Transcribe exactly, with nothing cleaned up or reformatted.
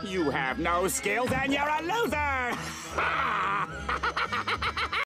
You have no skills and you're a loser!